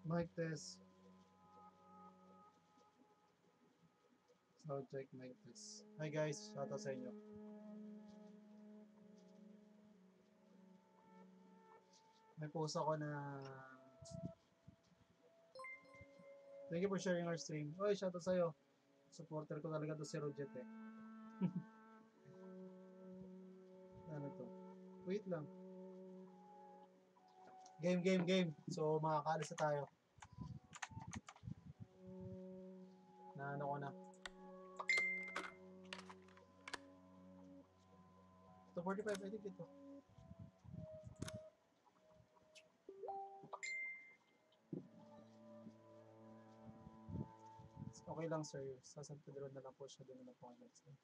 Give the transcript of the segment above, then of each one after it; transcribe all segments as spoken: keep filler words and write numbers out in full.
Mic test. Sound check, mic test. Hi guys, shoutout sa inyo. May post ako na thank you for sharing our stream. Oy, shoutout sa'yo. Supporter ko talaga to si Rojet eh. Ano to? Wait lang. Game, game, game. So, makakaalis na tayo. Na ano ko na. two forty-five, I think ito. Okay lang sir. Sa San Pedro na lang po siya doon na po.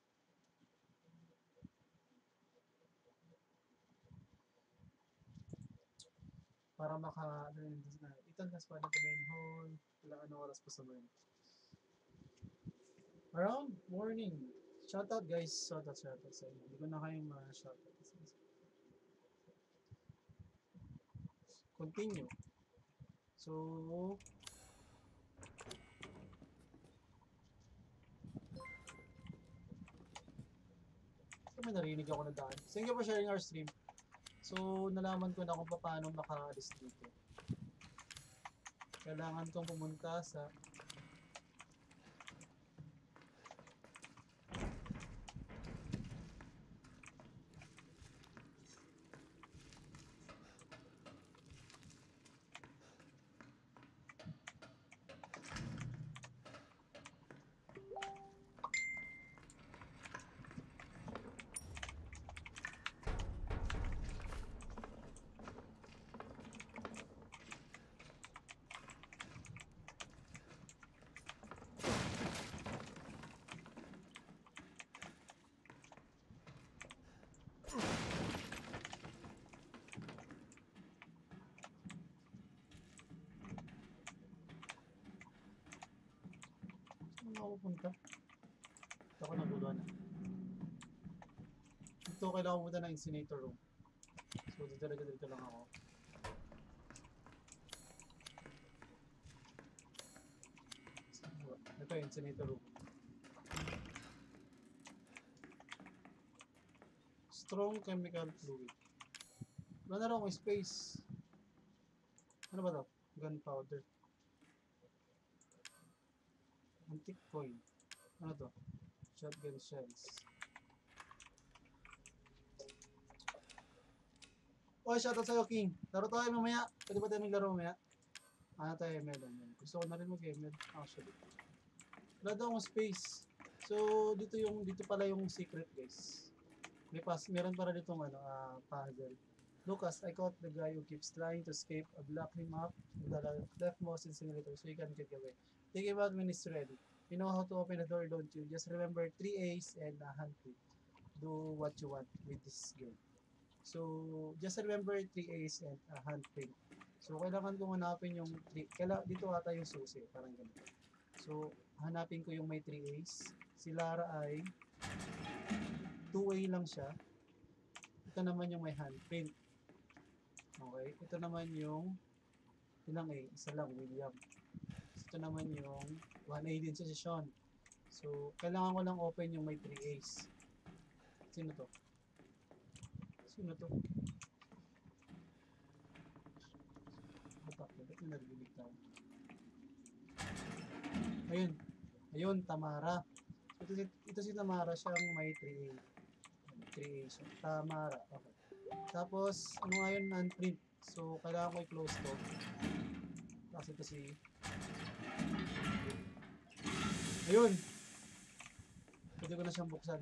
Para maka ano yun na ito nas pa na main hall. Wala ano oras pa sa morning. Around morning. Shoutout guys. Shoutout, shoutout sa inyo. Hindi ko na kayong ma-shoutout. Continue. So, so may narinig ako na daan. Thank you for sharing our stream. So, nalaman ko na kung paano makaalis dito. Kailangan kong pumunta sa saan ako pupunta? Ito ako naguluhan na. Dito kailangan pumunta ng incinerator room. So, dito dito dito lang ako. Ito yung incinerator room. Strong chemical fluid. Wala na rin akong space. Ano ba to? Gunpowder. Antique coin. Ano to? Shotgun shells. Oy, shoutout sa'yo, King. Laro tayo mamaya. Pwede ba tayo maglaro mamaya? Ano tayo, M L. Gusto ko na rin mag-M L, actually. Wala daw akong space. So, dito yung dito pala yung secret, guys. May pas, meron para dito ano, uh, puzzle. Lucas, I caught the guy who keeps trying to escape. I block him up with the leftmost incinerator so he can get away. Take him out when he's ready. You know how to open the door, don't you? Just remember three A's and a handprint. Do what you want with this game. So, just remember three A's and a handprint. So, kailangan kong hanapin yung three. Kailangan, dito ata yung susi. Parang ganito. So, hanapin ko yung may three A's. Si Lara ay two A lang siya. Ito naman yung may handprint. Okay. Ito naman yung ilang A? Isa lang, William. Ito naman yung one A din sa si Sean. So, kailangan ko lang open yung may three A's. Sino to? Sino to? Batak, ba't na narinig tayo? Ayun. Ayun, Tamara. Ito si, ito si Tamara, siyang may three A. three A siya. Tamara. Okay. Tapos, ano nga yun, non-print. So, kailangan ko i-close to. Kasi ito si... Ayun! Pwede ko na siyang buksan.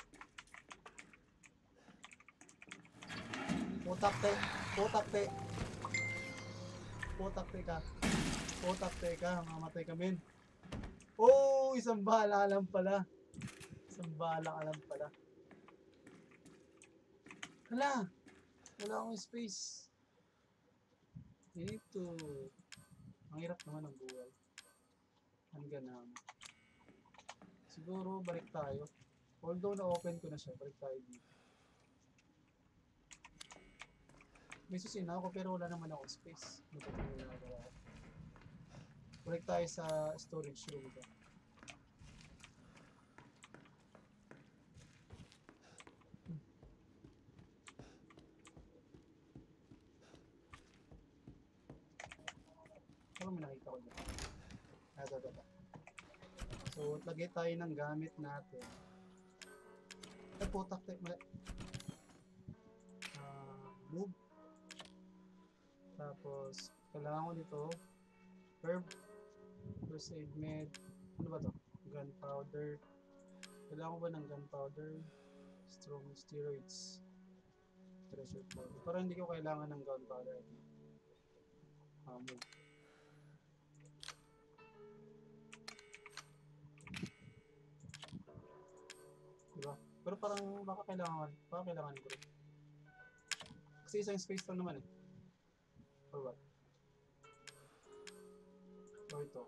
Putakte! Putakte! Putakte ka! Putakte ka! Mamatay ka, men! Oh! Isang bala lang pala! Isang bala ka lang pala. Hala! Wala akong space. Ito. Ang hirap naman ng buhay. Hanggang na. Siguro, balik tayo. Although na-open ko na siya, balik tayo dito. May susina ako pero wala naman ako space. Ito na ako. Balik tayo sa storage room ko. Hmm. Ano may nakita ko dito? Ah, ito, ito, ito. So, lagay tayo ng gamit natin. Ay, putak tayo. Mali. Uh, move. Tapos, kailangan ko nito. Herb. First aid med. Ano ba to? Gunpowder. Kailangan ko ba ng gunpowder? Strong steroids. Treasure powder. Pero hindi ko kailangan ng gunpowder. Ah, move. Diba? Pero parang baka kailangan, baka kailangan ko rin. Kasi isang space lang naman eh. Or what? O ito.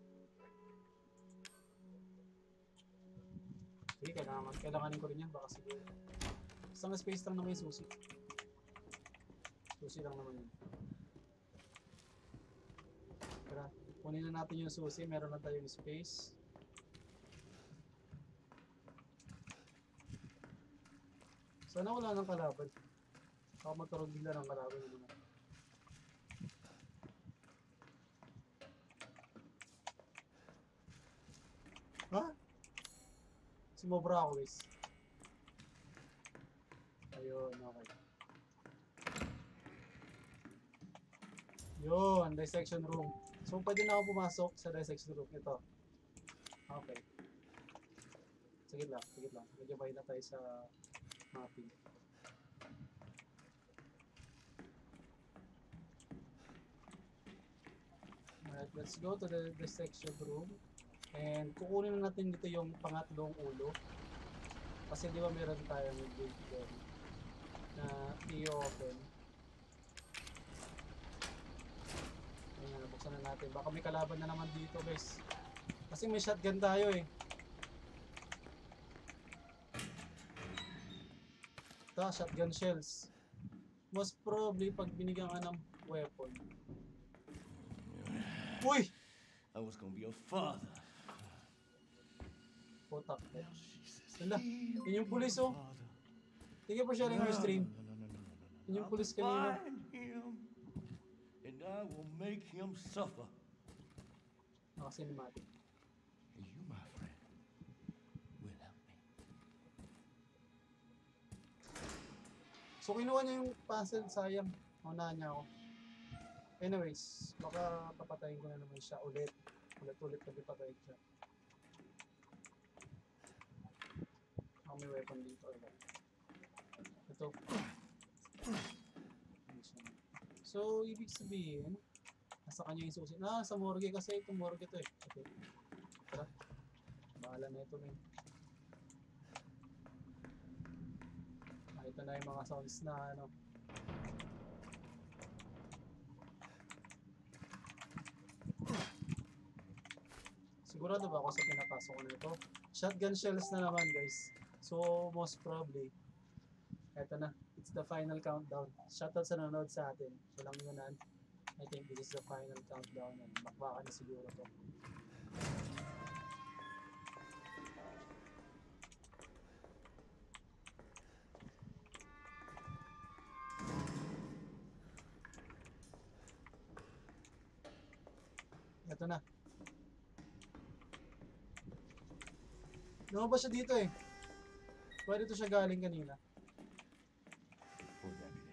Sige, kailangan, kailanganin ko rin yan. Baka siguro. Isang space lang naman yung susi. Susi lang naman yun. Tara, kunin na natin yung susi. Meron na tayong space. Sana wala nang kalaban. Baka magkaroon bigla ng kalaban naman. Ha? Sumobra ako guys. Ayun, okay. Yun, dissection room. So pwede na ako pumasok sa dissection room. Ito. Okay. Sige lang, sige lang. Nagyabay na tayo sa mapping. Alright, let's go to the dissection room. And kukunin na natin dito yung pangatlong ulo. Kasi di ba meron tayong gate doon na i-open. Ayan, nabuksan na natin. Baka may kalaban na naman dito guys. Kasi may shotgun tayo eh. Ito, shotgun shells. Most probably pag binigyan ka ng weapon. Uy! I was gonna be a father. Putak eh. Wala, yun yung pulis oh. Thank you for sharing our stream. No, no, no, no, no, no, no. Yun yung pulis kanina. Find him, and I will make him suffer. Naka-cinematic. And you, my friend, will help me. So kinuha niya yung puzzle, sayang. Maunahan niya ako. Anyways, baka papatayin ko na naman siya ulit. Ulit-ulit na pipatayin siya. Ako may weapon dito. Ito. So, ibig sabihin, nasa kanya yung susi. Ah, sa morgue kasi itong morgue to eh. Okay. Tara. Bahala na ito rin. Ah, ito na yung mga sounds na ano. Sigurado ba ako sa pinapasok ko nito? Shotgun shells na naman guys. So most probably, eto na. It's the final countdown. Shoutout sa nanonood sa atin. Walang yunan. I think this is the final countdown. And bakbaka na siguro to. Eto na. Lumabas siya dito eh. Pwede to siya galing kanina. Poor deputy.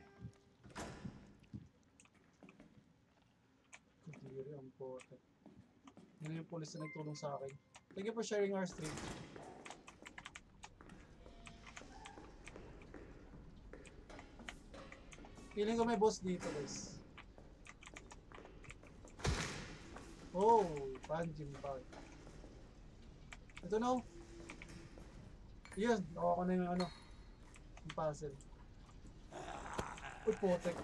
Kadiri ang pote. Yun yung police na nagtulong sa akin. Thank you for sharing our stream. Feeling ko may boss dito guys. Oh, Panjim Bag. Ito na. Yun, nakuha ko na yung ano, yung puzzle. Uy, potek.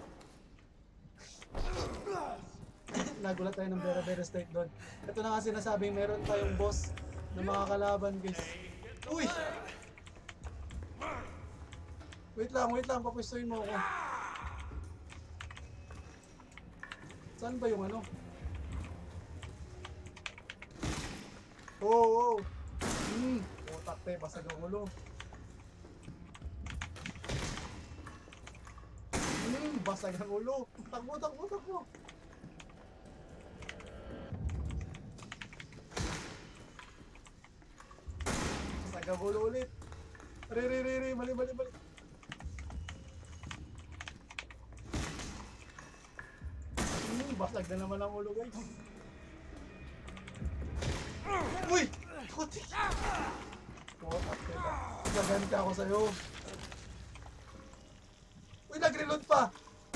Nagulat tayo ng Vera Vera State doon. Ito na nga sinasabing meron tayong boss na mga kalaban guys. Uy! Wait lang, wait lang, papustuin mo ako. Saan ba yung ano? Oo, oh, oo. Oh. Hmm, utak te, basag ang ulo. Hmm, basag ang ulo. Takbo, takbo, takbo. Basag ang ulo ulit. Re, re, re, re, mali, mali, mali. Hmm, basag na naman ang ulo, guys. Uy! Putik! Utak te ba? Gaganta ako sa'yo. Uy, nag-reload pa!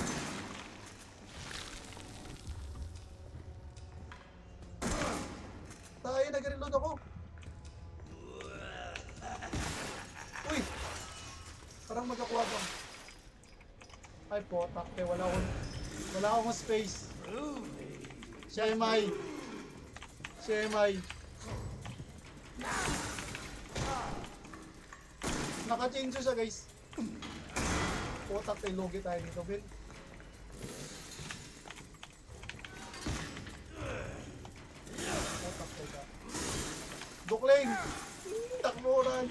Tayo, nag-reload ako. Uy! Parang magkakuha pa. Ay po, takte, wala akong, wala akong space. Siya may. Siya may. Naka-change siya, guys. Po, takte, logi tayo dito, Ben. Po, takte ka. Dukling! Takburan!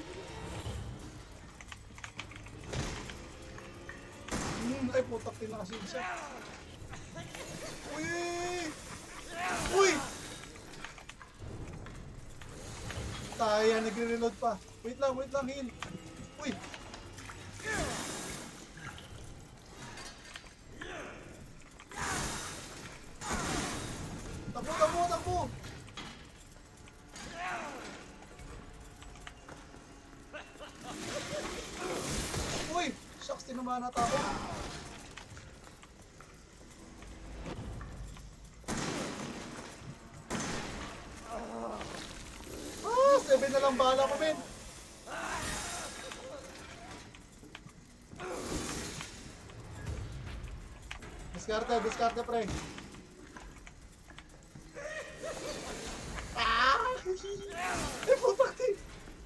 Hmm, ay putak din nakasin siya. Uy! Uy! Taya, nagre-reload pa. Wait lang, wait lang, heal. Uy! Takbo, takbo, takbo! Uy! Shucks, tinumaan na ako. Ah, seven na lang bala ko, men. Diskarte, diskarte, pre. Ah! Eh, putak din.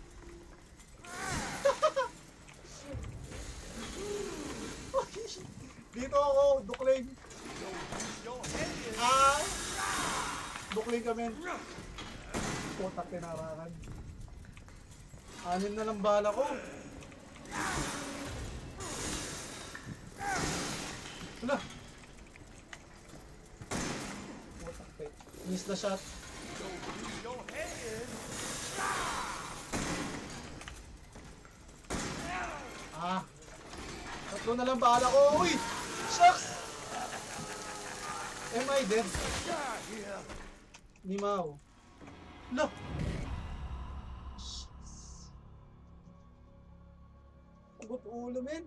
Dito ako, dukling. Ah! Dukling kami. Putak tinarangan. Anim na lang bala ko. Wala. Putak te. Miss the shot. Ah. Tatlo na lang bala ko. Uy! Shucks! Am I dead? Nimaw. Look! Shucks. Ugot ulo, men.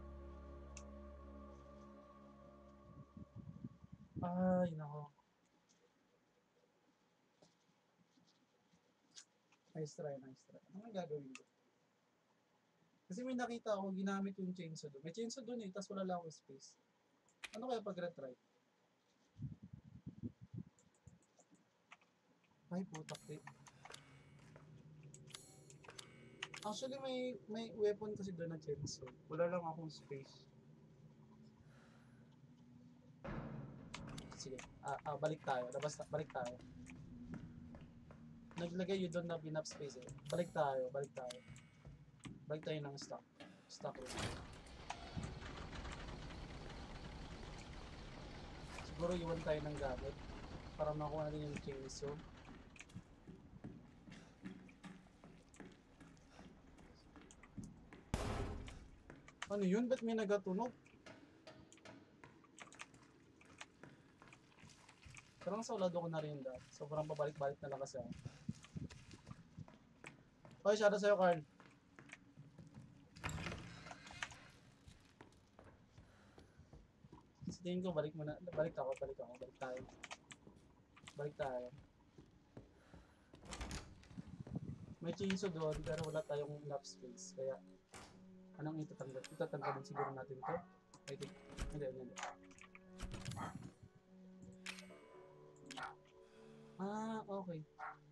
Ay, nako. Nice try, nice try. Ano nga gagawin ko? Kasi may nakita ako, ginamit yung chainsaw doon. May chainsaw doon eh, tapos wala lang akong space. Ano kaya pag retry? Ay, putak eh. Actually, may may weapon kasi doon na chainsaw. Wala lang akong space. Sige, ah, ah, balik tayo. Labas, balik tayo. Naglagay yun doon na binap space eh. Balik tayo, balik tayo. Balik tayo ng stock. Stock room. Siguro iwan tayo ng gamit para makuha natin yung chainsaw. Ano yun? Ba't may nagatunog? Parang sa ulado ko na rin dahil. Sobrang pabalik-balik na lang kasi ako. Okay, shout out sa'yo, Carl. Sa tingin ko, balik muna. Balik ako, balik ako, balik tayo. Balik tayo. May chainsaw doon, pero wala tayong enough space. Kaya, anong itatanggal? Itatanggalin siguro natin to. I think, hindi, hindi. Ah, okay.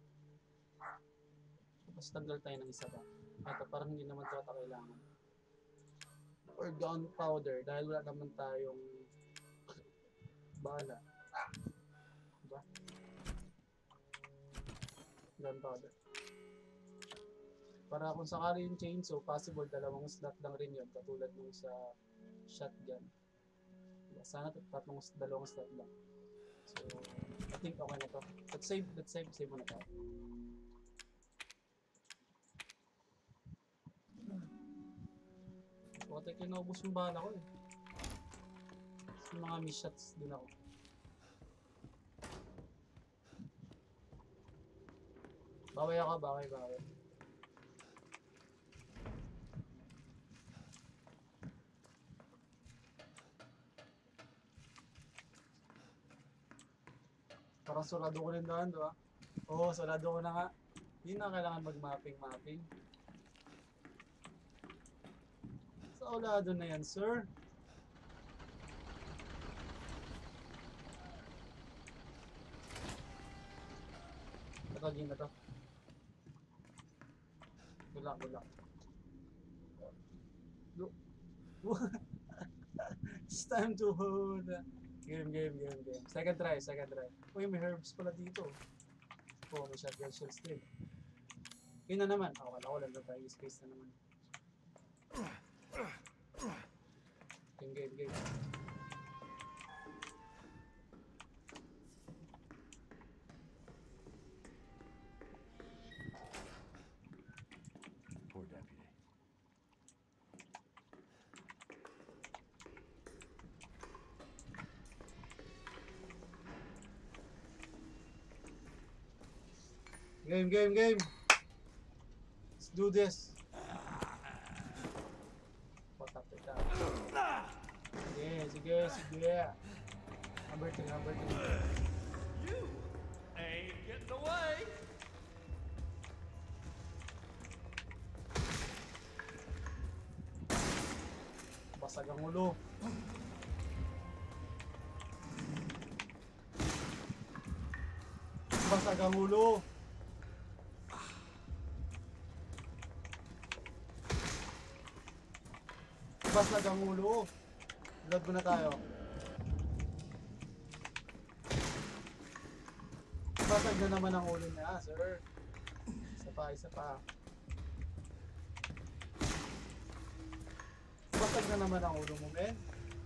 Tapos tanggal tayo ng isa pa. Ito, parang hindi naman ito kailangan. Or gunpowder, dahil wala naman tayong bala. Diba? Gunpowder. Para kung sakali yung chainsaw, possible dalawang slot lang rin yun, katulad nung sa shotgun. Sana tatlong dalawang slot lang. So, I think okay na to. Let's save, let's save, save muna tayo. Buti kinaubos yung bala ko eh. Yung mga miss shots din ako. Baway ako, baway, baway. Parang surado ko rin doon, diba? Oo, surado ko na nga. Hindi na kailangan mag-mapping-mapping. Sa ulado na yan, sir. Natagin na to. Gulak, gulak. It's time to hold. Game, game, game, game. Second try, second try. Uy, may herbs pala dito. Oh, may shotgun shells din. Yun na naman. Oh, kala ko lang na tayo. Space na naman. Game, game, game. Poor deputy. Game, game, game. Let's do this. Patak kita. Sige, sige, sige. Number three, number three. You ain't getting away. Basag ang ulo. Basag ang ulo. Basag ang ulo. Load muna tayo. Basag na naman ang ulo niya, sir. Isa pa, isa pa. Basag na naman ang ulo mo, men.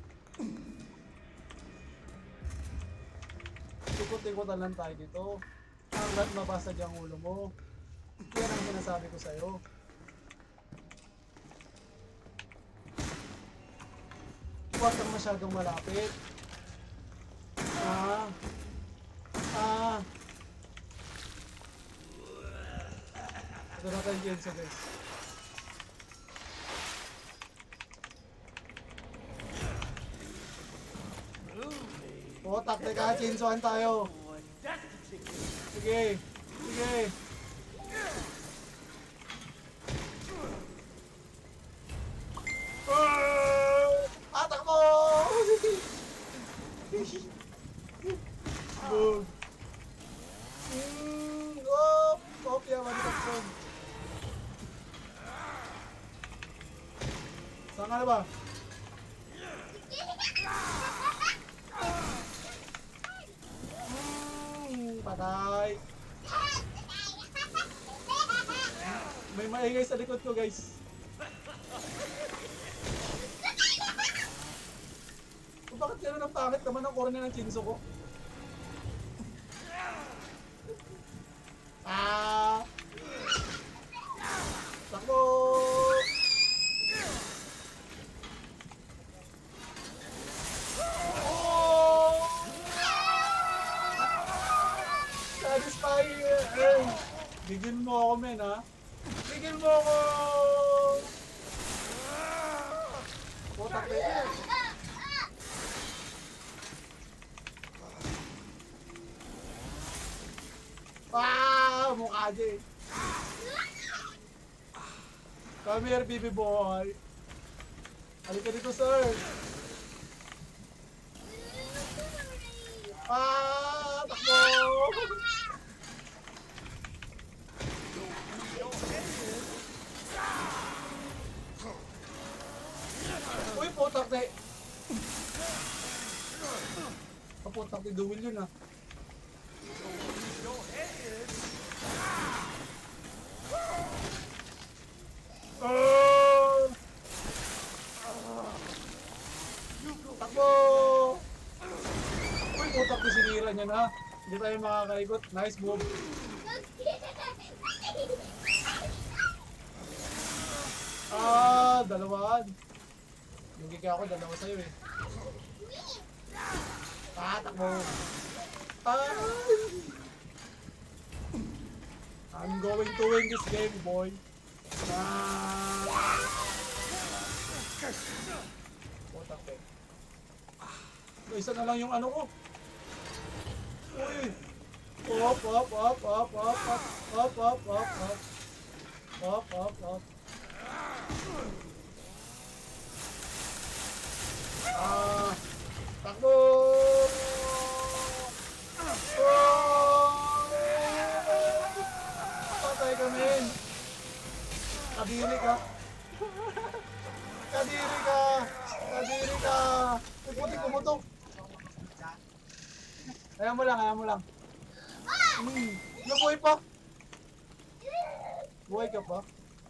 Ikot-ikotan lang tayo dito. Hanggat mabasag ang ulo mo. Yan ang sinasabi ko sa'yo. Huwag kang masyadong malapit. Ah. Ah. Ito na tayo dyan sa guys. O, taktika, chinsuan tayo. Sige. Sige. Atak mo! Boom. Mm, oh, kopya, manitakson. Saan ka na ba? Mm, patay. May maingay sa likod ko, guys. Kung bakit gano'n ang pangit naman ang corner ng chinso ko? Ah! Takbo! Oh! Satisfying! Bigyan mo ako, men, ha? Bigyan mo ako! Putak na yun. Ah! Mukha dyan. Come here, baby boy. Halika dito, sir. Ah! Takbo! Uy, putak na. Paputak ni Duwil yun, ah. yan ha. Hindi tayo makakaikot. Nice move. Ah, dalawaan. Yung giga ako, dalawa sa'yo eh. Ah, takbo. Ah. I'm going to win this game, boy. Ah. Oh, takbo. So, isa na lang yung ano ko. Uy. Up, up, up, up, up, up, up, up, up, up. Up, up, up. Ah, takbo! Oh! Patay ka, men! Kadiri ka! Kadiri ka! Kadiri ka! May puti pumutok! Ayaw mo lang, ayaw mo lang. Hmm, nabuhay pa! Buhay ka pa?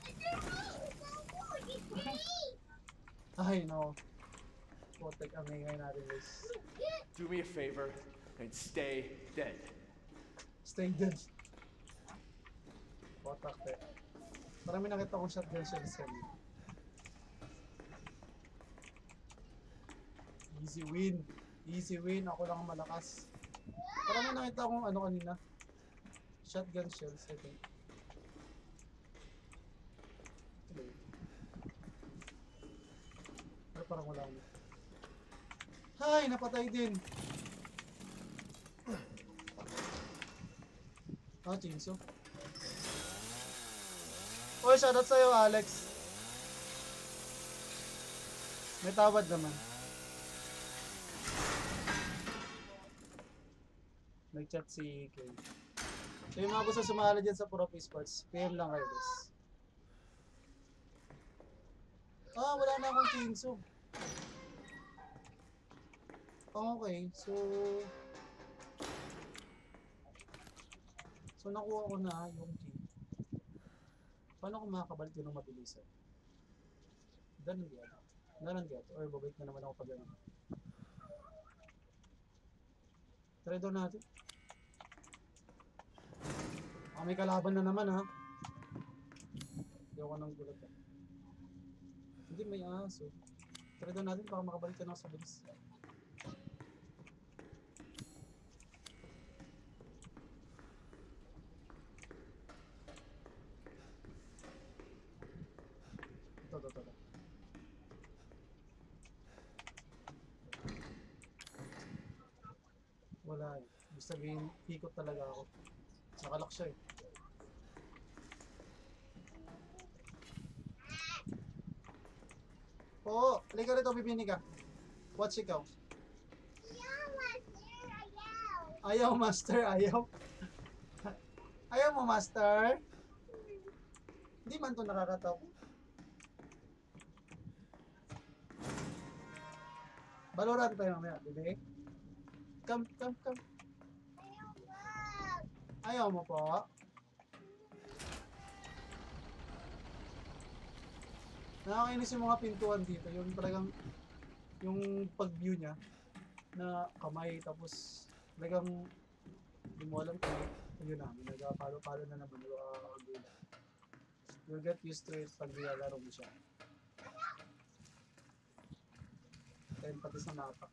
Ay, no. Putik ang ingay natin, guys. Do me a favor and stay dead. Stay dead. Putak, eh. Marami nakita kong shotgun shells kanina. Easy win. Easy win. Ako lang ang malakas. Marami nakita kong ano kanina. Shotgun shells, I think. Pero parang wala na. Hay! Napatay din! Ah, chainsaw. Oy, shoutout sa'yo, Alex. May tawad naman. Nag-chat si Kay. So yung mga gusto sumali dyan sa Puro Esports, P M lang kayo, guys. Ah, wala na akong chainsaw. Okay, so... So nakuha ko na yung key. Paano ko makakabalik yun ng mabilisan? Ganun diyan. Ganun diyan. Or babalik na naman ako pag ganun. Try doon natin. Ah, may kalaban na naman ha. Hindi ako nang gulat ha. Hindi may aso. Try doon natin baka makabalik ka na sa bilis. Ito, ito, ito. Wala eh. Ibig sabihin, ikot talaga ako. Nakalock siya eh. Oo, halika rito, bibini ka. Watch ikaw. Ayaw, master, ayaw. Ayaw mo, master. Hindi man to nakakataw. Valorant tayo mamaya, bibig. Come, come, come. Ayaw mo po. Nakakainis yung mga pintuan dito. Yung talagang, yung pag-view niya na kamay tapos talagang hindi mo alam kung yun na. Nagpalo-palo na naman. Nagkakagulo. You'll get used to it pag nilalaro mo siya. Then pati sa mapa.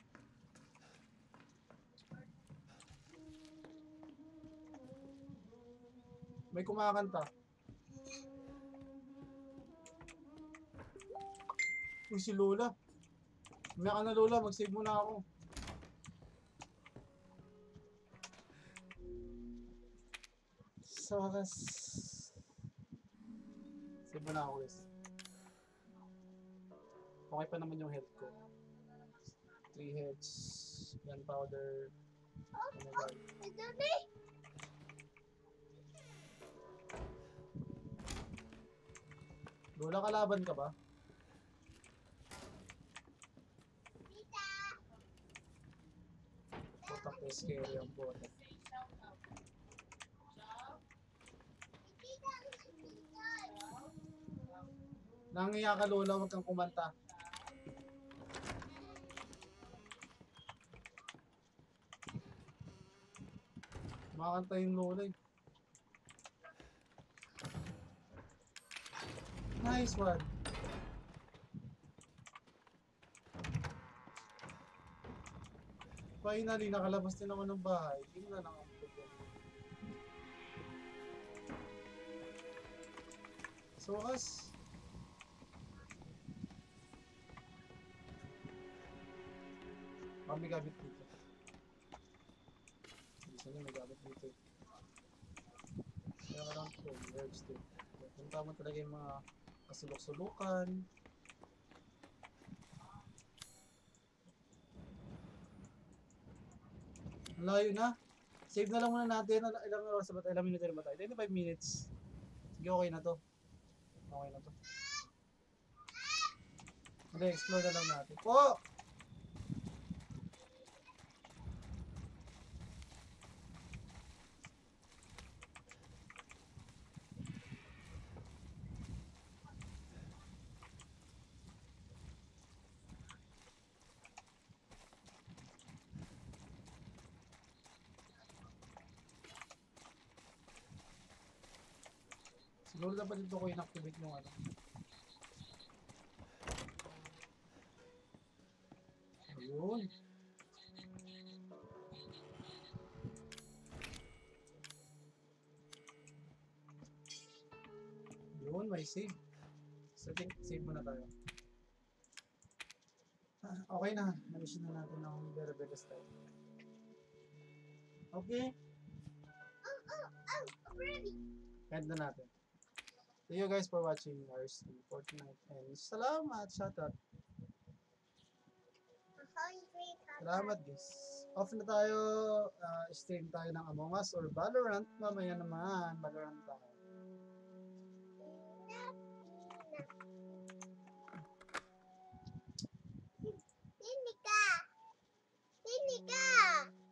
May kumakanta. Uy, si Lola. Umaya ka na, Lola. Mag-save muna ako. Sa wakas. Save muna ako, guys. Okay pa naman yung health ko. Three heads. Gunpowder. Ano ba? Lola, kalaban ka ba? Putak na scary ang putak. Nangiya ka, Lola, huwag kang kumanta. Kumakanta yung lola eh. Nice one. Finally, nakalabas din naman ng bahay. Tingnan lang ang problema. So, as kami gamit dito. Isa na may gamit dito. Kaya lang po, herbs din. Kung tama talaga yung mga kasulok-sulukan. Ang layo na. Save na lang muna natin. Al- Ilang oras ba tayo? Ilang minuto na ba tayo? twenty-five minutes. Sige, okay na to. Okay na to. Hindi, explore na lang natin. Po! Siguro dapat dito ko inactivate yung ano. Ayun. Yun, may save. So, I think save muna tayo. Ah, okay na. Na-mission na natin ang very biggest time. Okay. End na natin. Thank you guys for watching R C Fortnite and salamat, shoutout. Salamat guys. Off na tayo, uh, stream tayo ng Among Us or Valorant. Mamaya naman, Valorant tayo. Sini ka! Sini ka!